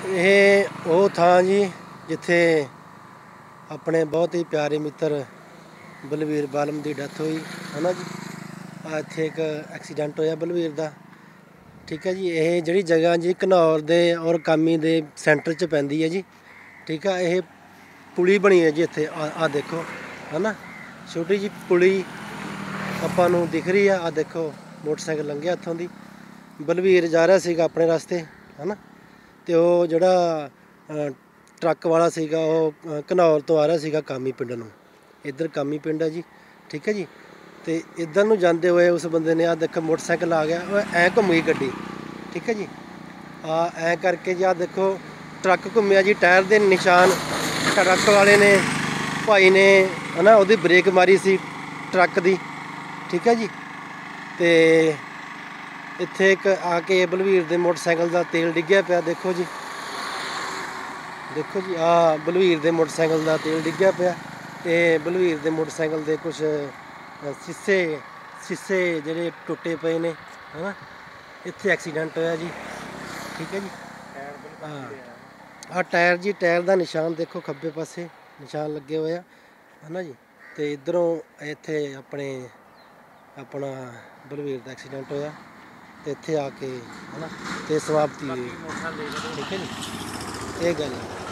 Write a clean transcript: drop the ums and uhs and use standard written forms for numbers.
ਇਹ ਉਹ ਥਾਂ ਜੀ ਜਿੱਥੇ ਆਪਣੇ ਬਹੁਤ ਹੀ ਪਿਆਰੇ ਮਿੱਤਰ ਬਲਵੀਰ ਬਾਲਮ ਦੀ ਡੈਥ ਹੋਈ ਹੈ ਨਾ ਜੀ। ਇੱਥੇ ਇੱਕ ਐਕਸੀਡੈਂਟ ਹੋਇਆ ਬਲਵੀਰ ਦਾ। ਠੀਕ ਹੈ ਜੀ। ਇਹ ਜਿਹੜੀ ਜਗ੍ਹਾ ਜੀ ਘਨੌਰ ਦੇ ਔਰ ਕਾਮੀ ਦੇ ਸੈਂਟਰ 'ਚ ਪੈਂਦੀ ਹੈ ਜੀ। ਠੀਕ ਆ। ਇਹ ਪੁਲੀ ਬਣੀ ਹੈ ਜੀ ਇੱਥੇ ਆ ਦੇਖੋ ਹੈ ਨਾ, ਛੋਟੀ ਜਿਹੀ ਪੁਲੀ ਆਪਾਂ ਨੂੰ ਦਿਖ ਰਹੀ ਆ। ਦੇਖੋ ਮੋਟਰਸਾਈਕਲ ਲੰਘਿਆ ਇੱਥੋਂ ਦੀ, ਬਲਵੀਰ ਜਾ ਰਿਹਾ ਸੀਗਾ ਆਪਣੇ ਰਸਤੇ ਹੈ ਨਾ, ਅਤੇ ਉਹ ਜਿਹੜਾ ਟਰੱਕ ਵਾਲਾ ਸੀਗਾ ਉਹ ਘਨੌਰ ਤੋਂ ਆ ਰਿਹਾ ਸੀਗਾ ਕਾਮੀ ਪਿੰਡ ਨੂੰ। ਇੱਧਰ ਕਾਮੀ ਪਿੰਡ ਹੈ ਜੀ। ਠੀਕ ਹੈ ਜੀ। ਅਤੇ ਇੱਧਰ ਨੂੰ ਜਾਂਦੇ ਹੋਏ ਉਸ ਬੰਦੇ ਨੇ ਦੇਖੋ ਮੋਟਰਸਾਈਕਲ ਆ ਗਿਆ, ਉਹ ਐਂ ਘੁੰਮ ਗਈ ਗੱਡੀ। ਠੀਕ ਹੈ ਜੀ। ਐਂ ਕਰਕੇ ਜੀ ਦੇਖੋ ਟਰੱਕ ਘੁੰਮਿਆ ਜੀ, ਟਾਇਰ ਦੇ ਨਿਸ਼ਾਨ ਟਰੱਕ ਵਾਲੇ ਨੇ ਭਾਈ ਨੇ ਹੈ ਨਾ ਉਹਦੀ ਬ੍ਰੇਕ ਮਾਰੀ ਸੀ ਟਰੱਕ ਦੀ। ਠੀਕ ਹੈ ਜੀ। ਅਤੇ ਇੱਥੇ ਇੱਕ ਆ ਕੇ ਬਲਵੀਰ ਦੇ ਮੋਟਰਸਾਈਕਲ ਦਾ ਤੇਲ ਡਿੱਗਿਆ ਪਿਆ। ਦੇਖੋ ਜੀ, ਦੇਖੋ ਜੀ ਬਲਵੀਰ ਦੇ ਮੋਟਰਸਾਈਕਲ ਦਾ ਤੇਲ ਡਿੱਗਿਆ ਪਿਆ। ਅਤੇ ਬਲਵੀਰ ਦੇ ਮੋਟਰਸਾਈਕਲ ਦੇ ਕੁਛ ਸ਼ੀਸ਼ੇ ਜਿਹੜੇ ਟੁੱਟੇ ਪਏ ਨੇ ਹੈ ਨਾ। ਇੱਥੇ ਐਕਸੀਡੈਂਟ ਹੋਇਆ ਜੀ। ਠੀਕ ਹੈ ਜੀ। ਟਾਇਰ ਜੀ, ਟਾਇਰ ਦਾ ਨਿਸ਼ਾਨ ਦੇਖੋ ਖੱਬੇ ਪਾਸੇ ਨਿਸ਼ਾਨ ਲੱਗੇ ਹੋਏ ਆ ਹੈ ਨਾ ਜੀ। ਅਤੇ ਇੱਧਰੋਂ ਇੱਥੇ ਆਪਣਾ ਬਲਵੀਰ ਦਾ ਐਕਸੀਡੈਂਟ ਹੋਇਆ ਅਤੇ ਇੱਥੇ ਆ ਕੇ ਹੈ ਨਾ ਅਤੇ ਸਮਾਪਤੀ ਹੋਈ। ਠੀਕ ਹੈ ਜੀ। ਇਹ ਗੱਲ ਹੈ।